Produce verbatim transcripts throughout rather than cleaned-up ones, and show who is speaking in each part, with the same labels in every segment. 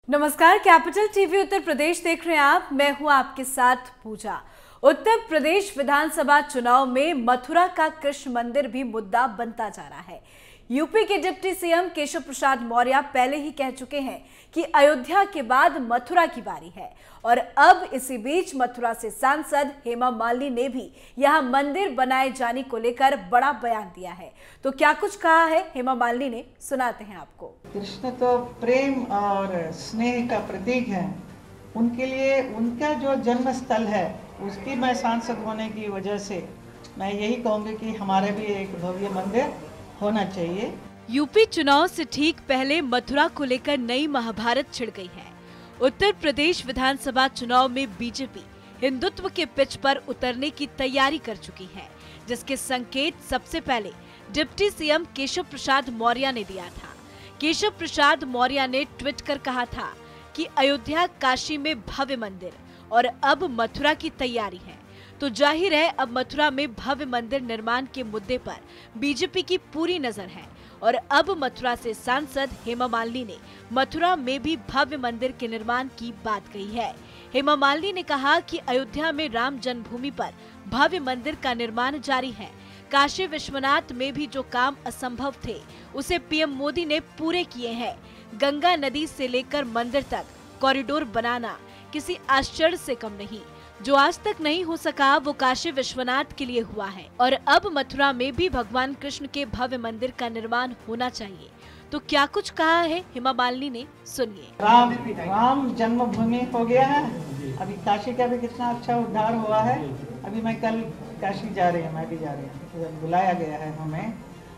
Speaker 1: नमस्कार, capital TV Uttar Pradesh देख रहे हैं आप। मैं हूं आपके साथ पूजा। उत्तर प्रदेश विधानसभा चुनाव में मथुरा का कृष्ण मंदिर भी मुद्दा बनता जा रहा है। यूपी के डिप्टी सीएम केशव प्रसाद मौर्य पहले ही कह चुके हैं कि अयोध्या के बाद मथुरा की बारी है और अब इसी बीच मथुरा से सांसद हेमा मालिनी ने भी यहां मंदिर बनाए जाने को लेकर बड़ा बयान दिया है। तो क्या कुछ कहा है हेमा मालिनी ने, सुनाते हैं आपको।
Speaker 2: कृष्ण तो प्रेम और स्नेह का प्रतीक है। उनके लिए उनका जो जन्म स्थल है उसकी मैं सांसद होने की वजह से मैं यही कहूँगी कि हमारे भी एक भव्य मंदिर होना चाहिए।
Speaker 1: यूपी चुनाव से ठीक पहले मथुरा को लेकर नई महाभारत छिड़ गई है। उत्तर प्रदेश विधानसभा चुनाव में बीजेपी हिंदुत्व के पिच पर उतरने की तैयारी कर चुकी है, जिसके संकेत सबसे पहले डिप्टी सीएम केशव प्रसाद मौर्य ने दिया था। केशव प्रसाद मौर्य ने ट्वीट कर कहा था कि अयोध्या काशी में भव्य मंदिर और अब मथुरा की तैयारी है। तो जाहिर है अब मथुरा में भव्य मंदिर निर्माण के मुद्दे पर बीजेपी की पूरी नजर है और अब मथुरा से सांसद हेमा मालिनी ने मथुरा में भी भव्य मंदिर के निर्माण की बात कही है। हेमा मालिनी ने कहा कि अयोध्या में राम जन्मभूमि पर भव्य मंदिर का निर्माण जारी है। काशी विश्वनाथ में भी जो काम असंभव थे उसे पीएम मोदी ने पूरे किए हैं। गंगा नदी से लेकर मंदिर तक कॉरिडोर बनाना किसी आश्चर्य से कम नहीं। जो आज तक नहीं हो सका वो काशी विश्वनाथ के लिए हुआ है और अब मथुरा में भी भगवान कृष्ण के भव्य मंदिर का निर्माण होना चाहिए। तो क्या कुछ कहा है हेमा मालिनी ने, सुनिए।
Speaker 2: राम राम जन्मभूमि हो गया है। अभी काशी का भी कितना अच्छा उद्धार हुआ है। अभी मैं कल काशी जा रही हूँ, मैं भी जा रही हूँ, बुलाया गया है हमें।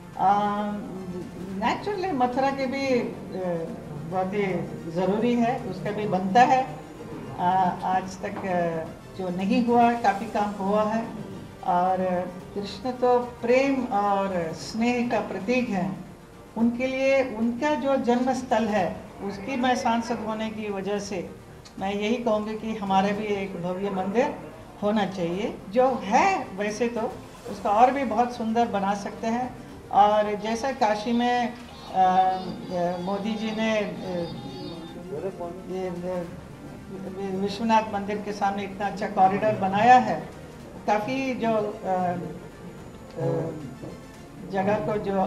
Speaker 2: नेचुरली मथुरा के भी बहुत ही जरूरी है, उसका भी बनता है। आ, आज तक जो नहीं हुआ काफी काम हुआ है और कृष्ण तो प्रेम और स्नेह का प्रतीक है। उनके लिए उनका जो जन्म स्थल है उसकी मैं सांसद होने की वजह से मैं यही कहूँगी कि हमारे भी एक भव्य मंदिर होना चाहिए। जो है वैसे तो उसका और भी बहुत सुंदर बना सकते हैं। और जैसा काशी में मोदी जी ने ये विश्वनाथ मंदिर के सामने इतना अच्छा कॉरिडोर बनाया है, काफ़ी जो जगह को जो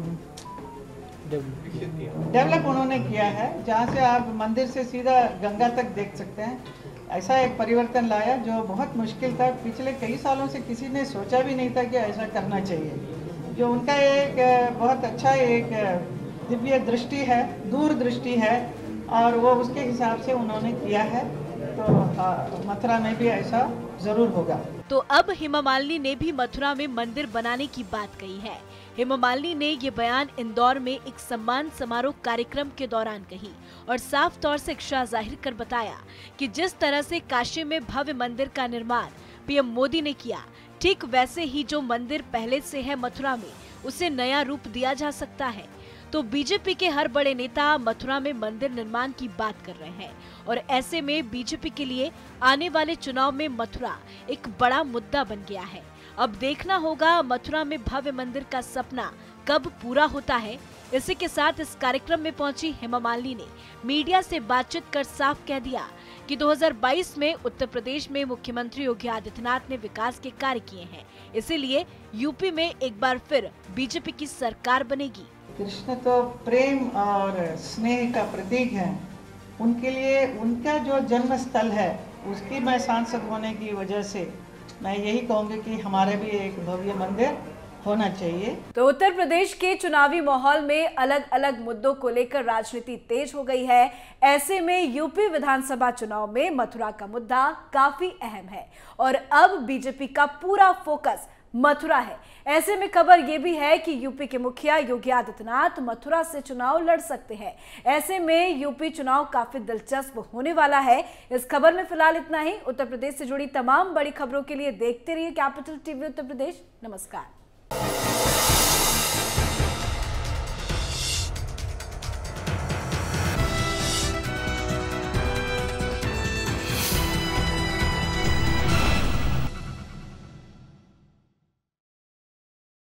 Speaker 2: डेवलप उन्होंने किया है, जहाँ से आप मंदिर से सीधा गंगा तक देख सकते हैं। ऐसा एक परिवर्तन लाया जो बहुत मुश्किल था। पिछले कई सालों से किसी ने सोचा भी नहीं था कि ऐसा करना चाहिए। जो उनका एक बहुत अच्छा एक दिव्य दृष्टि है, दूर दृष्टि है और वो उसके हिसाब से उन्होंने किया है। तो मथुरा में भी ऐसा जरूर होगा।
Speaker 1: तो अब हेमा मालिनी ने भी मथुरा में मंदिर बनाने की बात कही है। हेमा मालिनी ने ये बयान इंदौर में एक सम्मान समारोह कार्यक्रम के दौरान कही और साफ तौर से इच्छा जाहिर कर बताया कि जिस तरह से काशी में भव्य मंदिर का निर्माण पीएम मोदी ने किया, ठीक वैसे ही जो मंदिर पहले से है मथुरा में उसे नया रूप दिया जा सकता है। तो बीजेपी के हर बड़े नेता मथुरा में मंदिर निर्माण की बात कर रहे हैं और ऐसे में बीजेपी के लिए आने वाले चुनाव में मथुरा एक बड़ा मुद्दा बन गया है। अब देखना होगा मथुरा में भव्य मंदिर का सपना कब पूरा होता है। इसी के साथ इस कार्यक्रम में पहुंची हेमा मालिनी ने मीडिया से बातचीत कर साफ कह दिया कि दो हज़ार बाईस में उत्तर प्रदेश में मुख्यमंत्री योगी आदित्यनाथ ने विकास के कार्य किए हैं, इसीलिए यूपी में एक बार फिर बीजेपी की सरकार बनेगी।
Speaker 2: कृष्ण तो प्रेम और स्नेह का प्रतीक है। उनके लिए उनका जो जन्म स्थल है उसकी मैं सांसद होने की वजह से मैं यही कहूँगी कि हमारे भी एक भव्य मंदिर होना चाहिए।
Speaker 1: तो उत्तर प्रदेश के चुनावी माहौल में अलग अलग मुद्दों को लेकर राजनीति तेज हो गई है। ऐसे में यूपी विधानसभा चुनाव में मथुरा का मुद्दा काफी अहम है और अब बीजेपी का पूरा फोकस मथुरा है। ऐसे में खबर यह भी है कि यूपी के मुखिया योगी आदित्यनाथ मथुरा से चुनाव लड़ सकते हैं। ऐसे में यूपी चुनाव काफी दिलचस्प होने वाला है। इस खबर में फिलहाल इतना ही। उत्तर प्रदेश से जुड़ी तमाम बड़ी खबरों के लिए देखते रहिए कैपिटल टीवी उत्तर प्रदेश। नमस्कार।